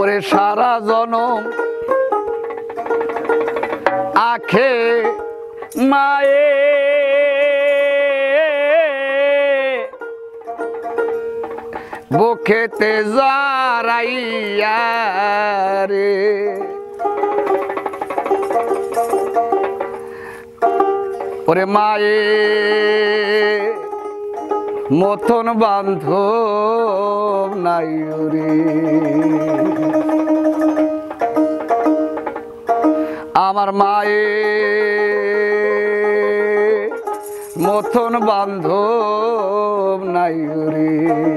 ওরে সারা জনম আখে মায়ে বুকেতে জড়াইয়া রে ওরে মায়ে মতন বান্ধব নাই রে আমার মায়ে মতন বান্ধব নাই রে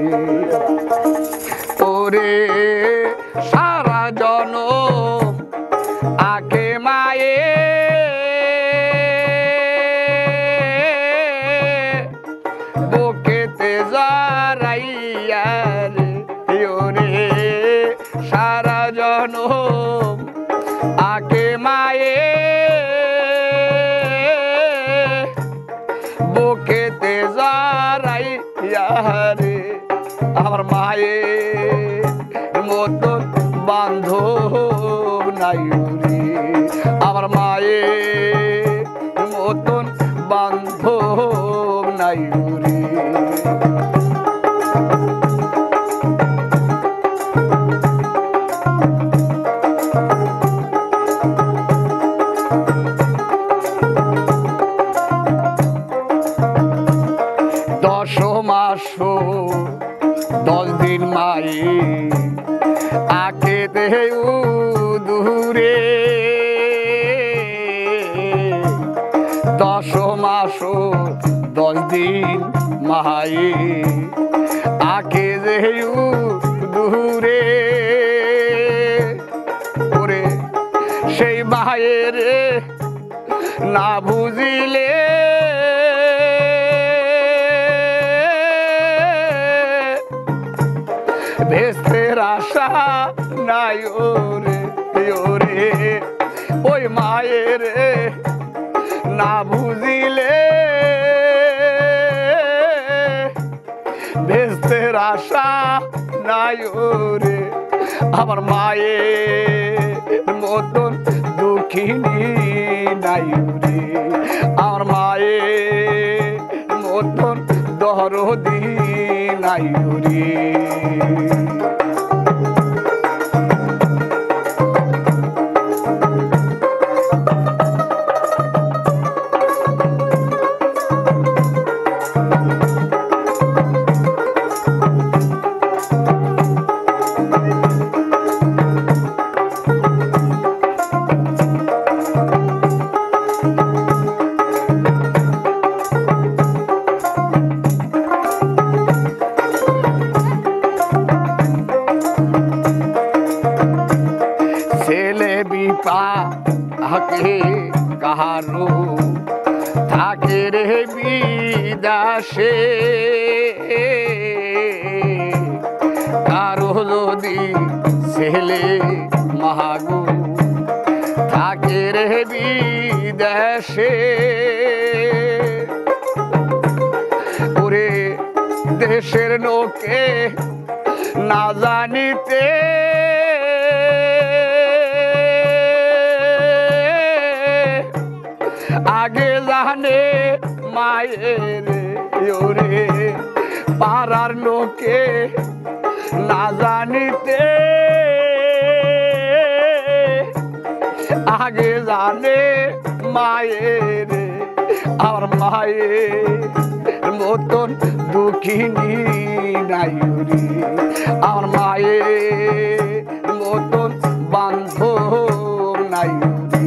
ওরে সারা জনম আগে মায়ে বুকেতে জড়াইয়া রে ওরে সারা জনম আগে মায়ে বুকেতে জড়াইয়া রে আমার মায়ে মতন বান্ধব নাই রে আমার মায়ে মতন বান্ধব নাই রে দশ মাস 10 দিন মায়ে আকে দেহে দূরে 10 মাস 10 দিন মায়ে আকে দেহে দূরে ওরে সেই মায়ের না বুঝিলে ভেস্তের আশা নাই ওরে ওরে ওই মায়ের না বুঝিলে ভেস্তের আশা নাই ওরে আমার মায়ের মতন দুঃখিনী নাই রে আমার মায়ের মতন দরদি নাই রে আকে কাহারো থাকে রে বিদাসে কারো যদি ছেলে মাগো থাকে রে বিদেশে ওরে দেশের লোকে না জানিতে আগে জানে মায়ের ওরে পাড়ার লোকে না জানিতে আগে জানে মায়ের আমার মায়ের মতন দুঃখিনী নাই রে আমার মায়ের মতন বান্ধব নাই রে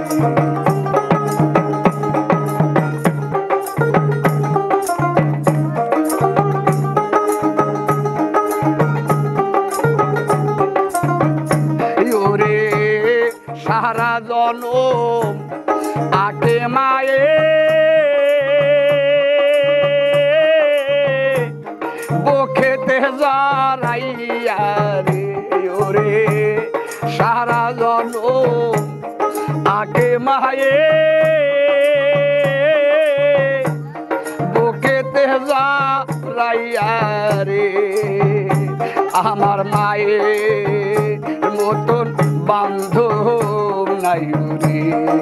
সারা জনম আগে মায়ে বুকেতে জড়াইয়া রে ওরে সারা জনম আগে মায়ে বুকেতে জড়াইয়া রে আমার মায়ের মতন বান্ধব নাই রে।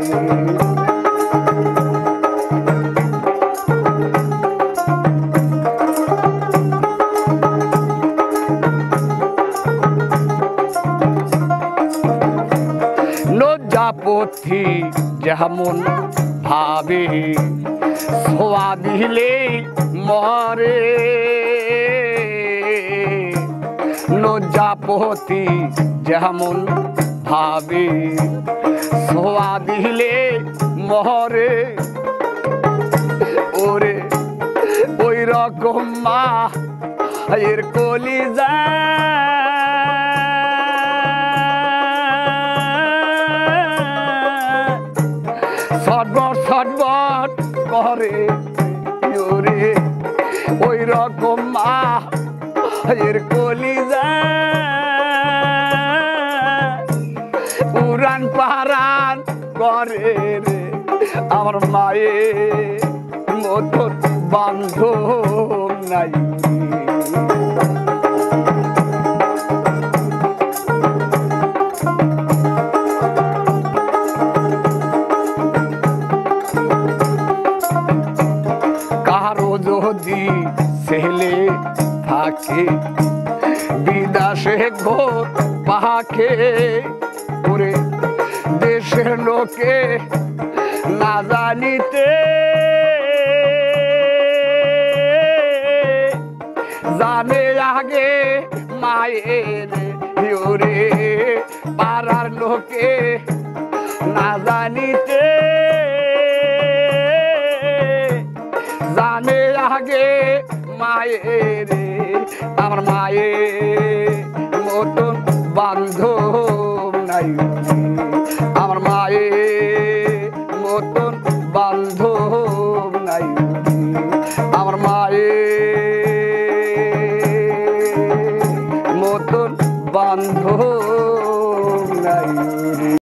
লজ্জাপতি যেমন ভাবে ছোঁয়া দিলে মরে, লজ্জাপতি যেমন ভাবে ছোঁয়া দিলে মরে, ওরে ওই রকম মা এর কলিজা ছটবট ছটবট করে ওরে, ওই রকম মা এর কলিজা উড়ান পাহারান করে রে। আমার মায়ের মতন বান্ধব নাই। কারো যদি ছেলে থাকে বিদেশে ঘোর পাখে, ওরে দেশের লোকে না জানিতে জানে আগে মায়ের, ওরে পাড়ার লোকে না জানিতে জানে আগে মায়ের। আমার মায়ের মতন বান্ধব নাই, আমার মায়ের মতন বান্ধব নাই, আমার মায়ের মতন বান্ধব নাই।